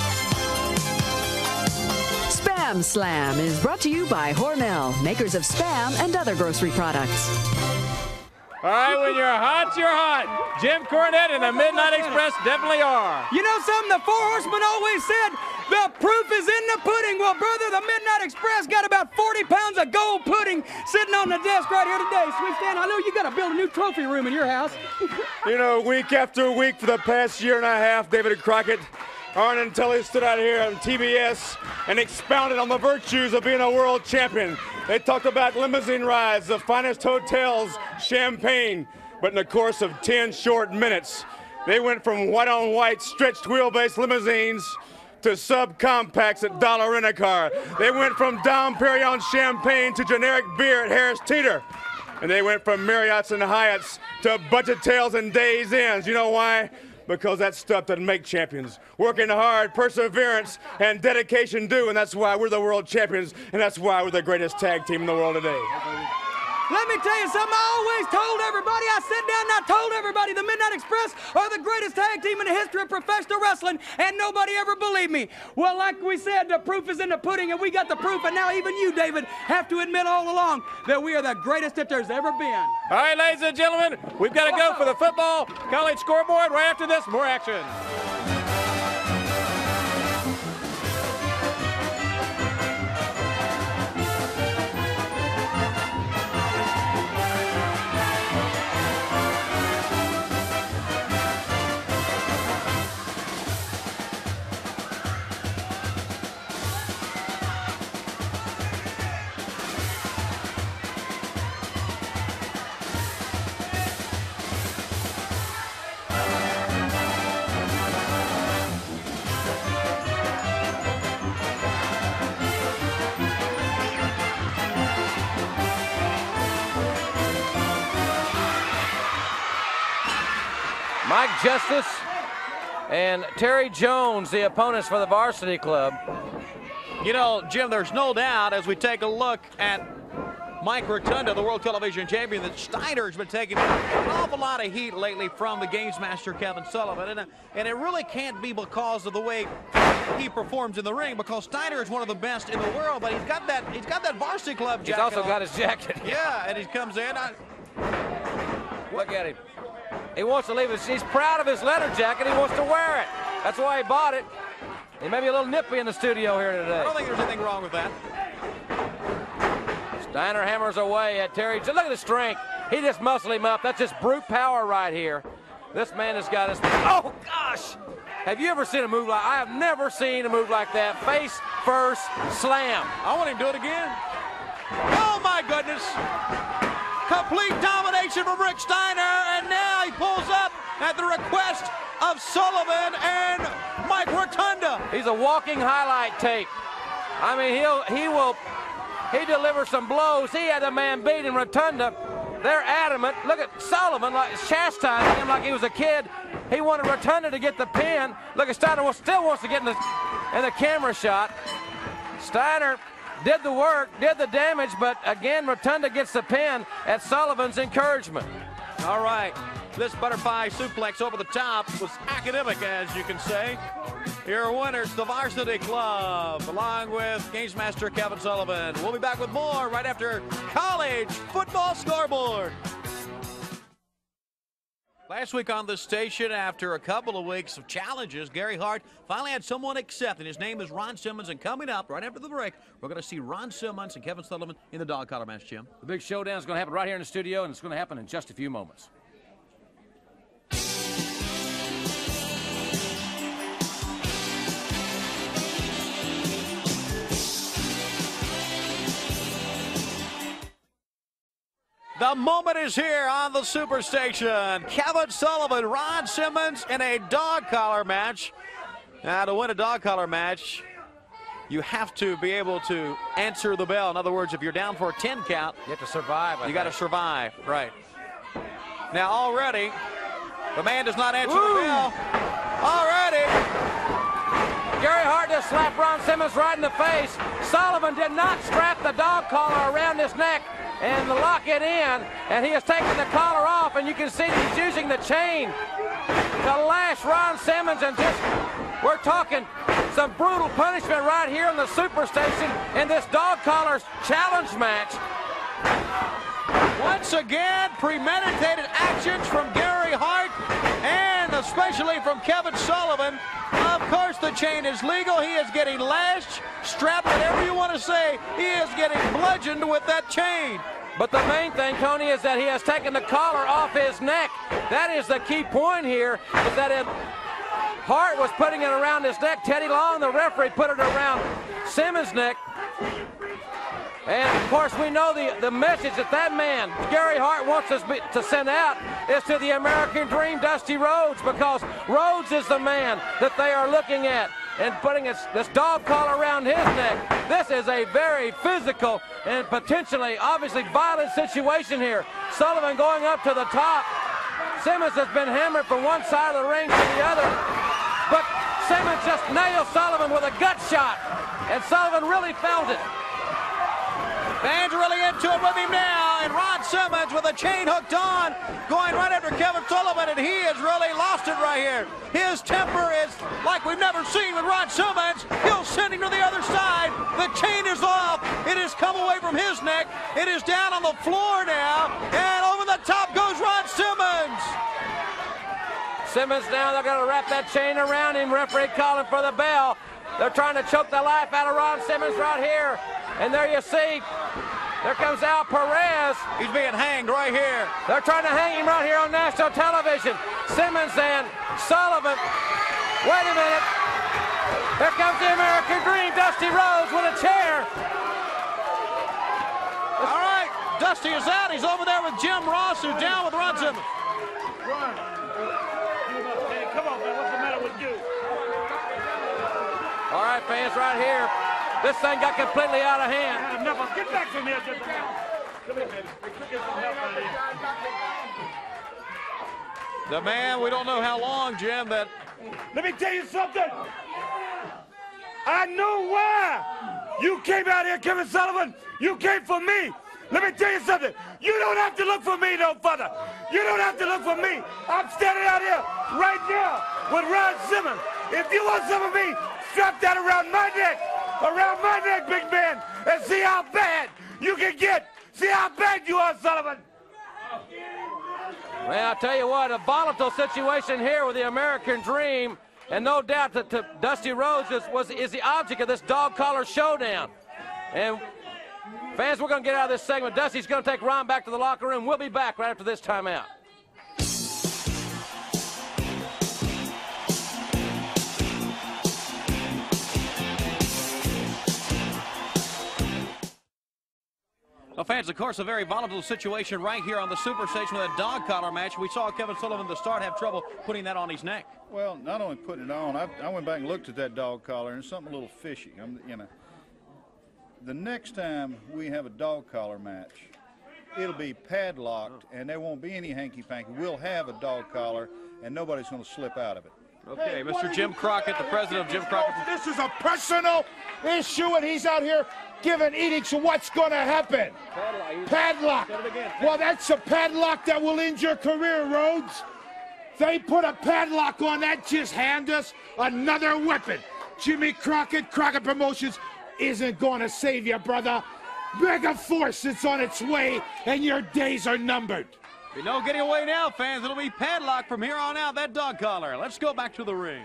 Spam Slam is brought to you by Hormel, makers of Spam and other grocery products. All right, when you're hot, you're hot. Jim Cornette and the Midnight Express definitely are. You know something the Four Horsemen always said? The proof is in the pudding. Well, brother, the Midnight Express got about 40 pounds of gold pudding sitting on the desk right here today. Sweet Stan, I know you got to build a new trophy room in your house. You know, week after week for the past year and a half, David Crockett, Arn and Tully stood out here on TBS and expounded on the virtues of being a world champion. They talked about limousine rides, the finest hotels, champagne, but in the course of 10 short minutes, they went from white-on-white stretched wheelbase limousines to subcompacts at Dollar Rent-A-Car. They went from Dom Perignon champagne to generic beer at Harris Teeter. And they went from Marriotts and Hyatts to Budget Tails and Days Inns. You know why? Because that stuff doesn't make champions. Working hard, perseverance, and dedication do, and that's why we're the world champions, and that's why we're the greatest tag team in the world today. Let me tell you something I always told everybody. I sat down and I told everybody the Midnight Express are the greatest tag team in the history of professional wrestling, and nobody ever believed me. Well, like we said, the proof is in the pudding, and we got the proof, and now even you, David, have to admit all along that we are the greatest that there's ever been. All right, ladies and gentlemen, we've got to go for the football college scoreboard. Right after this, more action. Mike Justice and Terry Jones, the opponents for the varsity club. You know, Jim, there's no doubt as we take a look at Mike Rotunda, the World Television Champion, that Steiner's been taking an awful lot of heat lately from the games master Kevin Sullivan, and it really can't be because of the way he performs in the ring, because Steiner is one of the best in the world, but he's got that varsity club jacket. He's also on. got his jacket. Yeah, and he comes in. Look at him. He wants to leave it. He's proud of his leather jacket. He wants to wear it. That's why he bought it. He may be a little nippy in the studio here today. I don't think there's anything wrong with that. Steiner hammers away at Terry. Look at his strength. He just muscled him up. That's just brute power right here. This man has got his... Oh, gosh! Have you ever seen a move like... I have never seen a move like that. Face first slam. I want him to do it again. Oh, my goodness. Complete domination from Rick Steiner, and now he pulls up at the request of Sullivan and Mike Rotunda. He's a walking highlight tape. I mean, he delivers some blows. He had the man beat in Rotunda. They're adamant. Look at Sullivan, like chastising him like he was a kid. He wanted Rotunda to get the pin. Look at Steiner still wants to get in the camera shot. Steiner did the work, did the damage, but again, Rotunda gets the pin at Sullivan's encouragement. All right, this butterfly suplex over the top was academic, as you can say. Your winners, the Varsity Club, along with Games Master Kevin Sullivan. We'll be back with more right after College Football Scoreboard. Last week on this station, after a couple of weeks of challenges, Gary Hart finally had someone accept, and his name is Ron Simmons. And coming up right after the break, we're going to see Ron Simmons and Kevin Sullivan in the dog collar match, Jim. The big showdown is going to happen right here in the studio, and it's going to happen in just a few moments. The moment is here on the Superstation. Kevin Sullivan, Ron Simmons in a dog collar match. Now, to win a dog collar match, you have to be able to answer the bell. In other words, if you're down for a 10 count, you have to survive. You got to survive, right. Now, already, the man does not answer the bell. Already. Gary Hart just slapped Ron Simmons right in the face. Sullivan did not strap the dog collar around his neck and lock it in, and he has taken the collar off, and you can see that he's using the chain to lash Ron Simmons, and we're talking some brutal punishment right here on the Superstation in this dog collar challenge match. Once again, premeditated actions from Gary Hart and especially from Kevin Sullivan. Of course, the chain is legal. He is getting lashed, strapped, whatever you want to say. He is getting bludgeoned with that chain. But the main thing, Tony, is that he has taken the collar off his neck. That is the key point here, is that Hart was putting it around his neck. Teddy Long, the referee, put it around Simmons' neck. And, of course, we know the message that man, Gary Hart, wants us to send out is to the American Dream, Dusty Rhodes, because Rhodes is the man that they are looking at and putting this dog collar around his neck. This is a very physical and potentially, obviously, violent situation here. Sullivan going up to the top. Simmons has been hammered from one side of the ring to the other, but Simmons just nailed Sullivan with a gut shot, and Sullivan really felt it. Fans really into it with him now, and Ron Simmons with a chain hooked on, going right after Kevin Sullivan, and he has really lost it right here. His temper is like we've never seen with Ron Simmons. He'll send him to the other side. The chain is off. It has come away from his neck. It is down on the floor now, and over the top goes Ron Simmons. Simmons now, they're going to wrap that chain around him. Referee calling for the bell. They're trying to choke the life out of Ron Simmons right here. And there you see, there comes Al Perez. He's being hanged right here. They're trying to hang him right here on national television. Simmons and Sullivan. Wait a minute. Here comes the American Dream, Dusty Rhodes with a chair. All right, Dusty is out. He's over there with Jim Ross, who's down with Ron Simmons. Ron, come on, man. What's the matter with you? All right, fans, right here. This thing got completely out of hand. Get back from here. Come here, baby. Get some help out of here. The man, we don't know how long, Jim, that... Let me tell you something. I know why you came out here, Kevin Sullivan. You came for me. Let me tell you something. You don't have to look for me no further. You don't have to look for me. I'm standing out here right now with Ron Simmons. If you want some of me, strap that around my neck, big man, and see how bad you can get. See how bad you are, Sullivan. Well, I'll tell you what, a volatile situation here with the American Dream, and no doubt that Dusty Rhodes is the object of this dog collar showdown. And fans, we're going to get out of this segment. Dusty's going to take Ron back to the locker room. We'll be back right after this timeout. Well, fans, of course, a very volatile situation right here on the Superstation with a dog collar match. We saw Kevin Sullivan at the start have trouble putting that on his neck. Well, not only putting it on, I went back and looked at that dog collar, and it's something a little fishy. You know, the next time we have a dog collar match, it'll be padlocked, and there won't be any hanky-panky. We'll have a dog collar, and nobody's going to slip out of it. Okay, Mr. Jim Crockett, the president of Jim Crockett. This is a personal issue, and he's out here giving edicts of what's going to happen. Padlock. Well, that's a padlock that will end your career, Rhodes. They put a padlock on that. Just hand us another weapon. Jimmy Crockett, Crockett Promotions, isn't going to save you, brother. Mega Force is on its way, and your days are numbered. Be no getting away now, fans. It'll be padlock from here on out, that dog collar. Let's go back to the ring.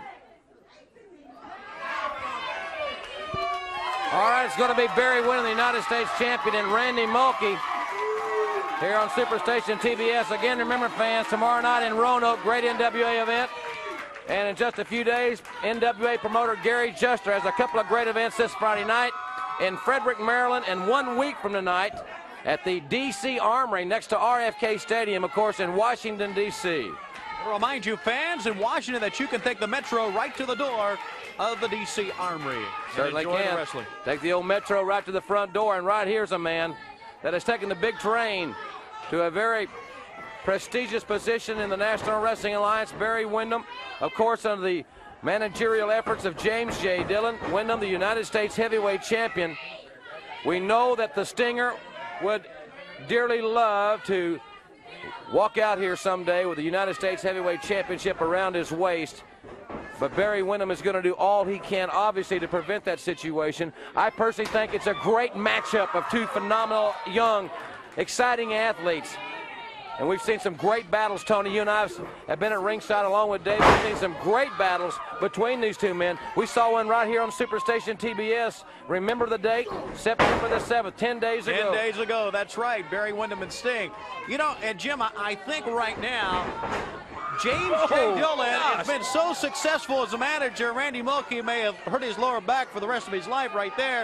All right, it's going to be Barry Windham, the United States champion, and Randy Mulkey here on Superstation TBS. Again, remember, fans, tomorrow night in Roanoke, great NWA event. And in just a few days, NWA promoter Gary Juster has a couple of great events this Friday night in Frederick, Maryland, and 1 week from tonight at the D.C. Armory next to RFK Stadium, of course, in Washington, D.C. I'll remind you, fans in Washington, that you can take the Metro right to the door of the D.C. Armory. Certainly can. Wrestling. Take the old Metro right to the front door, and right here's a man that has taken the big train to a very prestigious position in the National Wrestling Alliance, Barry Windham, of course, under the managerial efforts of James J. Dillon. Windham, the United States heavyweight champion. We know that the Stinger would dearly love to walk out here someday with the United States heavyweight championship around his waist. But Barry Windham is going to do all he can, obviously, to prevent that situation. I personally think it's a great matchup of two phenomenal, young, exciting athletes. And we've seen some great battles, Tony. You and I have been at ringside along with Dave. We've seen some great battles between these two men. We saw one right here on Superstation TBS. Remember the date? September the 7th, 10 days ago. 10 days ago, that's right. Barry Windham and Sting. You know, and Jim, I think right now, James J. Dillon has been so successful as a manager. Randy Mulkey may have hurt his lower back for the rest of his life right there.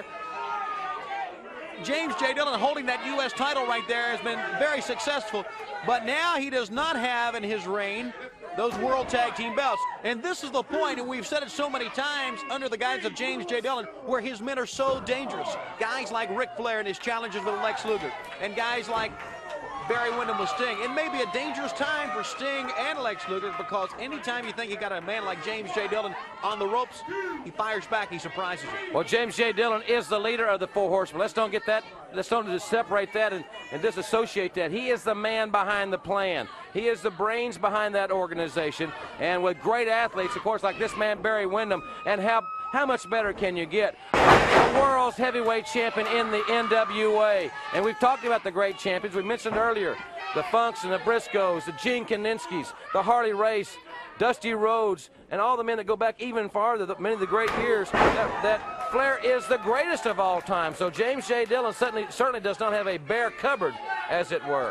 James J. Dillon holding that U.S. title right there has been very successful. But now he does not have in his reign those World Tag Team belts. And this is the point, and we've said it so many times under the guidance of James J. Dillon, where his men are so dangerous. Guys like Ric Flair and his challenges with Lex Luger, and guys like Barry Windham with Sting. It may be a dangerous time for Sting and Lex Luger, because anytime you think you got a man like James J. Dillon on the ropes, he fires back, he surprises you. Well, James J. Dillon is the leader of the Four Horsemen. Let's don't get that, let's don't just separate that and disassociate that. He is the man behind the plan. He is the brains behind that organization. And with great athletes, of course, like this man, Barry Windham, and how much better can you get? The world's heavyweight champion in the NWA. And we've talked about the great champions. We mentioned earlier the Funks and the Briscoes, the Gene Kaninskis, the Harley Race, Dusty Rhodes, and all the men that go back even farther, many of the great years, that Flair is the greatest of all time. So James J. Dillon certainly does not have a bare cupboard, as it were.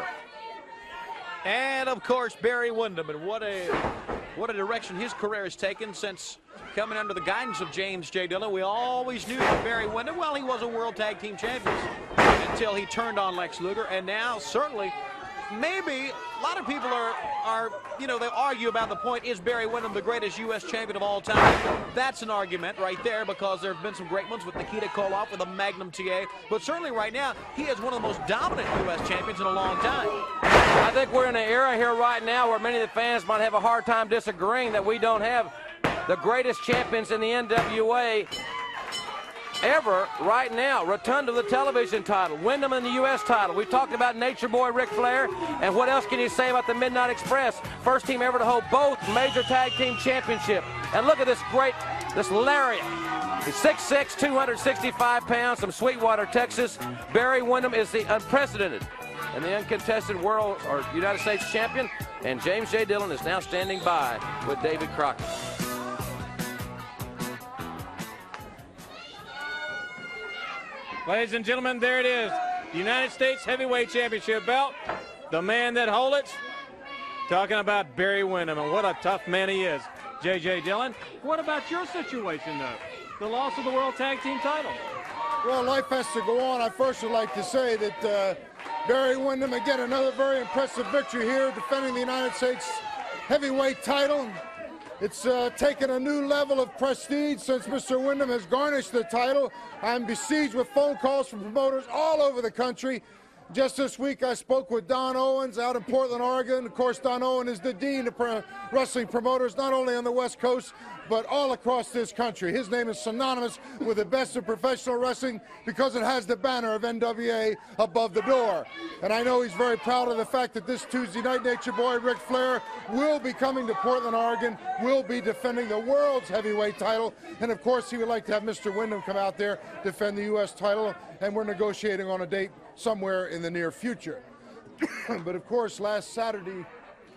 And, of course, Barry Windham, and what a direction his career has taken since coming under the guidance of James J. Dillon. We always knew that Barry Windham, well, he was a World Tag Team Champion until he turned on Lex Luger, and now certainly maybe a lot of people are you know, they argue about the point, is Barry Windham the greatest U.S. champion of all time? That's an argument right there, because there have been some great ones with Nikita Koloff, with a Magnum TA, but certainly right now, he is one of the most dominant U.S. champions in a long time. I think we're in an era here right now where many of the fans might have a hard time disagreeing that we don't have the greatest champions in the NWA ever right now. Rotunda the television title, Wyndham in the U.S. title. We've talked about Nature Boy Ric Flair, and what else can you say about the Midnight Express? First team ever to hold both major tag team championship. And look at this lariat. He's 6'6", 265 pounds from Sweetwater, Texas. Barry Windham is the unprecedented and the uncontested world or United States champion, and James J. Dillon is now standing by with David Crockett. Ladies and gentlemen, there it is. The United States Heavyweight Championship belt. The man that holds it. Talking about Barry Windham, and what a tough man he is. J.J. Dillon, what about your situation, though? The loss of the World Tag Team title. Well, life has to go on. I first would like to say that Barry Windham, again, another very impressive victory here, defending the United States Heavyweight title. It's taken a new level of prestige since Mr. Windham has garnished the title. I'm besieged with phone calls from promoters all over the country. Just this week, I spoke with Don Owens out in Portland, Oregon. Of course, Don Owens is the dean of wrestling promoters, not only on the West Coast, but all across this country. His name is synonymous with the best of professional wrestling because it has the banner of NWA above the door. And I know he's very proud of the fact that this Tuesday night, Nature Boy Ric Flair will be coming to Portland, Oregon, will be defending the world's heavyweight title. And of course, he would like to have Mr. Windham come out there, defend the U.S. title, and we're negotiating on a date somewhere in the near future. But of course, last Saturday,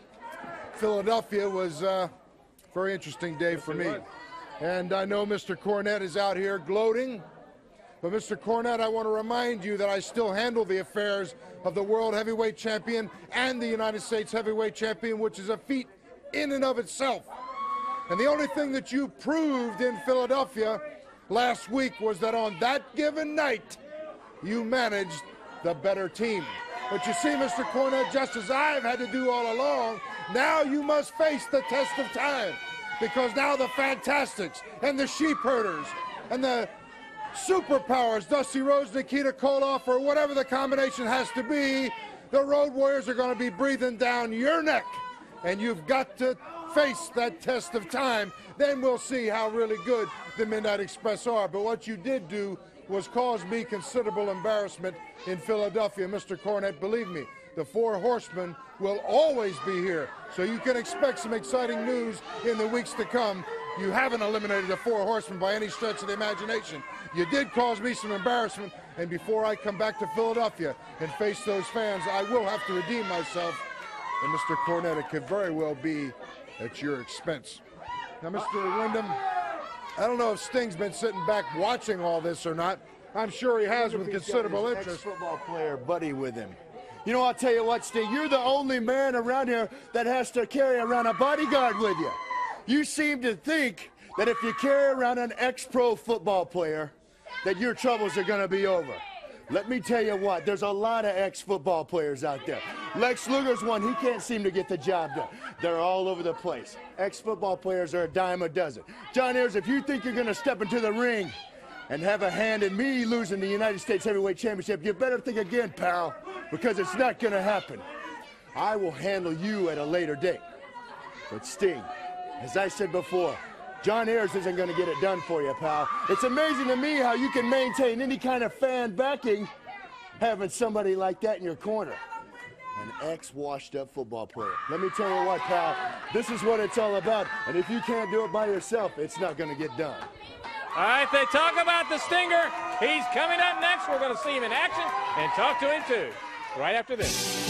Philadelphia was a very interesting day for me. And I know Mr. Cornette is out here gloating, but Mr. Cornette, I want to remind you that I still handle the affairs of the World Heavyweight Champion and the United States Heavyweight Champion, which is a feat in and of itself. And the only thing that you proved in Philadelphia last week was that on that given night, you managed the better team. But you see, Mr. Cornette, just as I've had to do all along, now you must face the test of time, because now the Fantastics and the Sheep Herders and the Superpowers, Dusty Rhodes, Nikita Koloff, or whatever the combination has to be, the Road Warriors are going to be breathing down your neck, and you've got to face that test of time. Then we'll see how really good the Midnight Express are. But what you did do was cause me considerable embarrassment in Philadelphia. Mr. Cornette, believe me, the Four Horsemen will always be here. So you can expect some exciting news in the weeks to come. You haven't eliminated the Four Horsemen by any stretch of the imagination. You did cause me some embarrassment, and before I come back to Philadelphia and face those fans, I will have to redeem myself. And Mr. Cornette, it could very well be at your expense. Now, Mr. Windham, I don't know if Sting's been sitting back watching all this or not. I'm sure he has with considerable interest. Ex-football player buddy with him. You know, I'll tell you what, Sting, you're the only man around here that has to carry around a bodyguard with you. You seem to think that if you carry around an ex-pro football player, that your troubles are going to be over. Let me tell you what, there's a lot of ex-football players out there. Lex Luger's one, he can't seem to get the job done. They're all over the place. Ex-football players are a dime a dozen. John Ayers, if you think you're going to step into the ring and have a hand in me losing the United States Heavyweight Championship, you better think again, pal, because it's not going to happen. I will handle you at a later date. But Sting, as I said before, John Ayers isn't going to get it done for you, pal. It's amazing to me how you can maintain any kind of fan backing having somebody like that in your corner. An ex-washed-up football player. Let me tell you what, pal, this is what it's all about. And if you can't do it by yourself, it's not going to get done. All right, they talk about the Stinger. He's coming up next. We're going to see him in action and talk to him, too, right after this.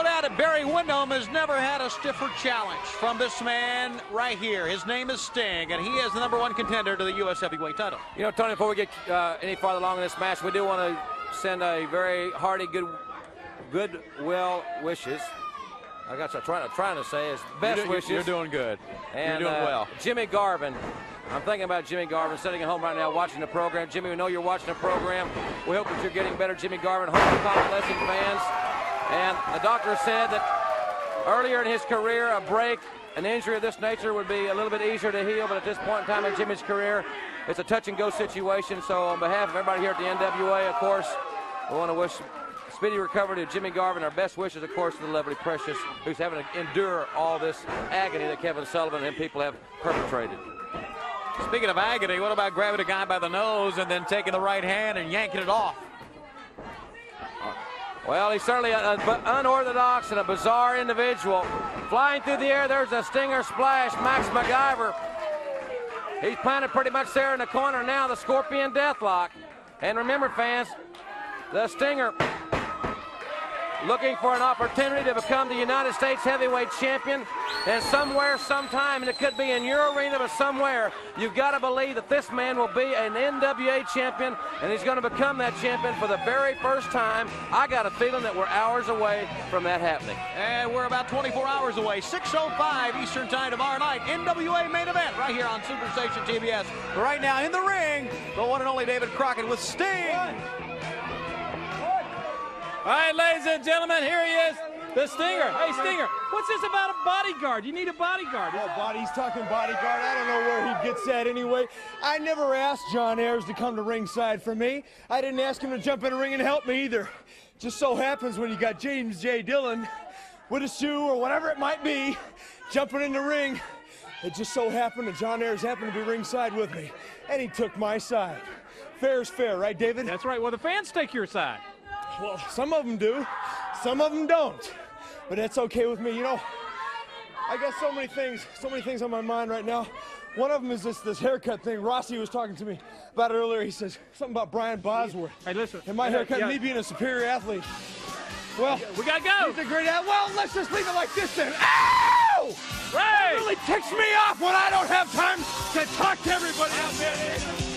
that, Barry Windham has never had a stiffer challenge from this man right here. His name is Sting, and he is the #1 contender to the U.S. heavyweight title. You know, Tony, before we get any farther along in this match, we do want to send a very hearty goodwill wishes. I got you trying to say is best wishes. You're doing good. And, you're doing well. Jimmy Garvin. I'm thinking about Jimmy Garvin sitting at home right now watching the program. Jimmy, we know you're watching the program. We hope that you're getting better, Jimmy Garvin. Home of convalescing fans. And the doctor said that earlier in his career, a break, an injury of this nature would be a little bit easier to heal, but at this point in time in Jimmy's career, it's a touch-and-go situation. So on behalf of everybody here at the NWA, of course, we want to wish speedy recovery to Jimmy Garvin. Our best wishes, of course, to the lovely Precious, who's having to endure all this agony that Kevin Sullivan and people have perpetrated. Speaking of agony, what about grabbing a guy by the nose and then taking the right hand and yanking it off? Well, he's certainly an unorthodox and a bizarre individual. Flying through the air, there's a Stinger splash. Max MacGyver. He's planted pretty much there in the corner now, the Scorpion Deathlock. And remember, fans, the Stinger looking for an opportunity to become the United States heavyweight champion. And somewhere, sometime, and it could be in your arena, but somewhere, you've got to believe that this man will be an NWA champion, and he's going to become that champion for the very first time. I got a feeling that we're hours away from that happening. And we're about 24 hours away. 6:05 Eastern Time tomorrow night. NWA main event right here on Superstation TBS. But right now in the ring, the one and only David Crockett with Sting. All right, ladies and gentlemen, here he is, the Stinger. Hey, Stinger, what's this about a bodyguard? You need a bodyguard. Oh, he's talking bodyguard. I don't know where he gets that anyway. I never asked John Ayers to come to ringside for me. I didn't ask him to jump in the ring and help me either. Just so happens when you got James J. Dillon with a shoe or whatever it might be, jumping in the ring, it just so happened that John Ayers happened to be ringside with me, and he took my side. Fair is fair, right, David? That's right. Well, the fans take your side. Well, some of them do, some of them don't, but that's okay with me. You know, I got so many things on my mind right now. One of them is this haircut thing. Rossi was talking to me about it earlier. He says something about Brian Bosworth. Hey, listen. And my haircut, and me being a superior athlete. Well, we gotta go. He's a great athlete. Well, let's just leave it like this then. Ow! Right. It really ticks me off when I don't have time to talk to everybody out there.